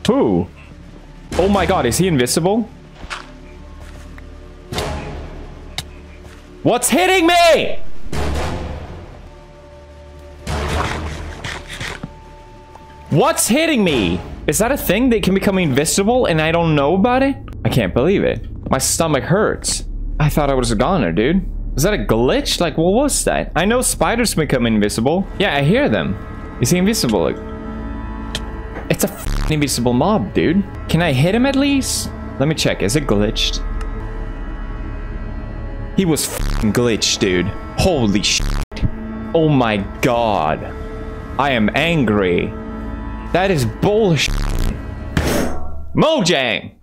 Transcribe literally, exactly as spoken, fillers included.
Who? Oh my god, is he invisible? What's hitting me? What's hitting me? Is that a thing? They can become invisible and I don't know about it? I can't believe it. My stomach hurts. I thought I was a goner, dude. Is that a glitch? Like, what was that? I know spiders become invisible. Yeah, I hear them. Is he invisible? Like, it's a f***ing invisible mob, dude. Can I hit him at least? Let me check. Is it glitched? He was f***ing glitched, dude. Holy shit. Oh my god. I am angry. That is bullshit. Mojang!